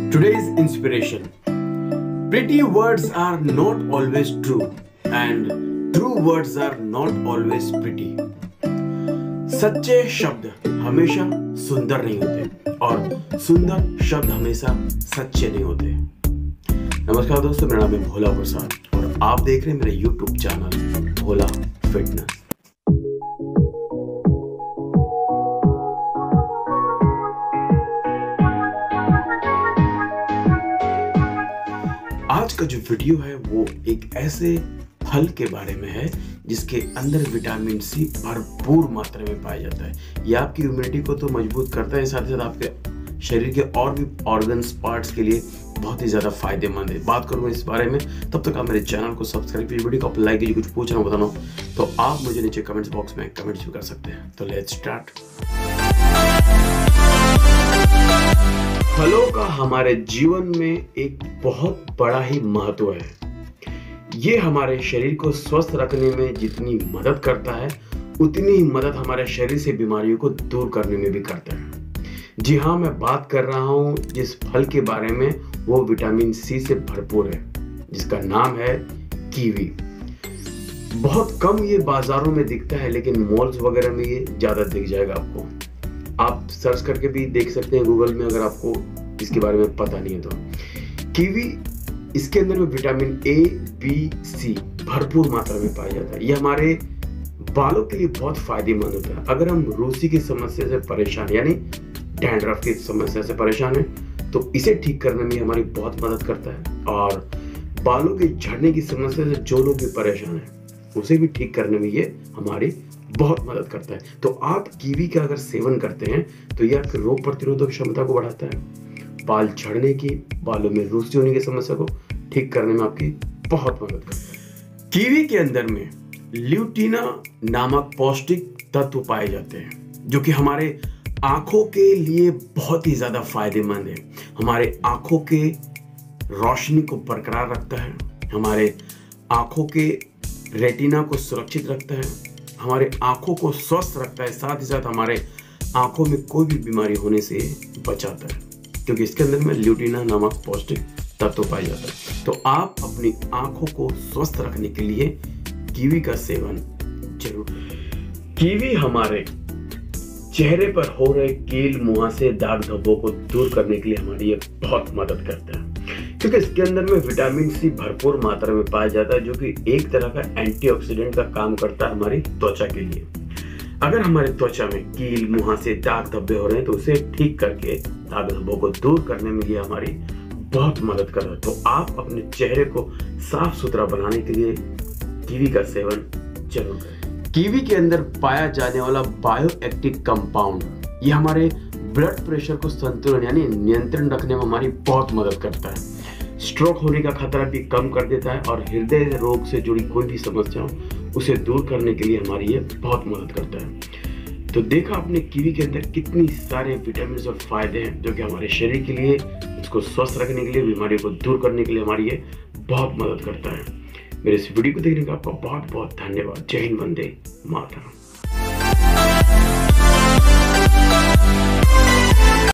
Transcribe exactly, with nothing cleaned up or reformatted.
Today's inspiration. Pretty words are not always true and true words are not always pretty. सच्चे शब्द हमेशा सुंदर नहीं होते और सुंदर शब्द हमेशा सच्चे नहीं होते। नमस्कार दोस्तों, मेरा नाम है भोला प्रसाद और आप देख रहे हैं मेरे यूट्यूब चैनल भोला फिटनेस। आज का जो वीडियो है वो एक ऐसे फल के बारे में है जिसके अंदर विटामिन सी भरपूर मात्रा में पाया जाता है। यह आपकी इम्यूनिटी को तो मजबूत करता है, साथ ही साथ आपके शरीर के और भी ऑर्गन्स पार्ट्स के लिए बहुत ही ज़्यादा फायदेमंद है। बात करूँ इस बारे में, तब तक आप मेरे चैनल को सब्सक्राइब कीजिए, वीडियो को आप लाइक कीजिए। कुछ पूछना बताना हो तो आप मुझे नीचे कमेंट्स बॉक्स में कमेंट्स भी कर सकते हैं। तो लेट्स स्टार्ट। फलों का हमारे जीवन में एक बहुत बड़ा ही महत्व है। ये हमारे शरीर को स्वस्थ रखने में जितनी मदद करता है उतनी ही मदद हमारे शरीर से बीमारियों को दूर करने में भी करता है। जी हाँ, मैं बात कर रहा हूँ जिस फल के बारे में, वो विटामिन सी से भरपूर है, जिसका नाम है कीवी। बहुत कम ये बाजारों में दिखता है, लेकिन मॉल्स वगैरह में ये ज्यादा दिख जाएगा आपको। आप सर्च करके भी देख सकते हैं गूगल में, अगर आपको इसके बारे में पता नहीं है तो। कीवी, इसके अंदर में विटामिन ए, बी, सी भरपूर मात्रा में पाया जाता है। ये हमारे बालों के लिए बहुत फायदेमंद होता है। अगर हम रूसी की समस्या से परेशान, यानी डैंड्रफ की समस्या से परेशान है, तो इसे ठीक करने में हमारी बहुत मदद करता है। और बालों के झड़ने की समस्या से जो लोग भी परेशान है, उसे भी ठीक करने में ये हमारी बहुत मदद करता है। तो आप कीवी का अगर सेवन करते हैं तो यह आपकी रोग प्रतिरोधक क्षमता को बढ़ाता है, बाल झड़ने की, बालों में रूसी होने की समस्या को ठीक करने में आपकी बहुत मदद करता है। कीवी के अंदर में ल्यूटिना नामक पौष्टिक तत्व पाए जाते हैं, जो कि हमारे आंखों के लिए बहुत ही ज्यादा फायदेमंद है। हमारे आंखों के रोशनी को बरकरार रखता है, हमारे आंखों के रेटिना को सुरक्षित रखता है, हमारे आंखों को स्वस्थ रखता है, साथ ही साथ हमारे आंखों में कोई भी बीमारी होने से बचाता है, क्योंकि इसके अंदर में ल्यूटिना नामक पौष्टिक तत्व पाया जाता है। तो आप अपनी आंखों को स्वस्थ रखने के लिए कीवी का सेवन जरूर करें। कीवी हमारे चेहरे पर हो रहे कील, मुहासे, दाग धब्बों को दूर करने के लिए हमारी ये बहुत मदद करता है, क्योंकि इसके अंदर में विटामिन सी भरपूर मात्रा में पाया जाता है, जो कि एक तरह का एंटीऑक्सीडेंट का काम करता है हमारी त्वचा के लिए। अगर हमारे त्वचा में कील, मुहासे, दाग धब्बे हो रहे हैं तो उसे ठीक करके दाग धब्बों को दूर करने में ये हमारी बहुत मदद कर रहा है। तो आप अपने चेहरे को साफ सुथरा बनाने के लिए कीवी का सेवन जरूर करें। कीवी के अंदर पाया जाने वाला बायो एक्टिव कंपाउंड, ये हमारे ब्लड प्रेशर को संतुलन यानी नियंत्रण रखने में हमारी बहुत मदद करता है। स्ट्रोक होने का खतरा भी कम कर देता है और हृदय रोग से जुड़ी कोई भी समस्या हो उसे दूर करने के लिए हमारी ये बहुत मदद करता है। तो देखा आपने कीवी के अंदर कितनी सारे विटामिन और फायदे हैं, जो कि हमारे शरीर के लिए, इसको स्वस्थ रखने के लिए, बीमारियों को दूर करने के लिए हमारी ये बहुत मदद करता है। मेरे इस वीडियो को देखने का आपका बहुत बहुत धन्यवाद। जय हिंद, वंदे मातरम।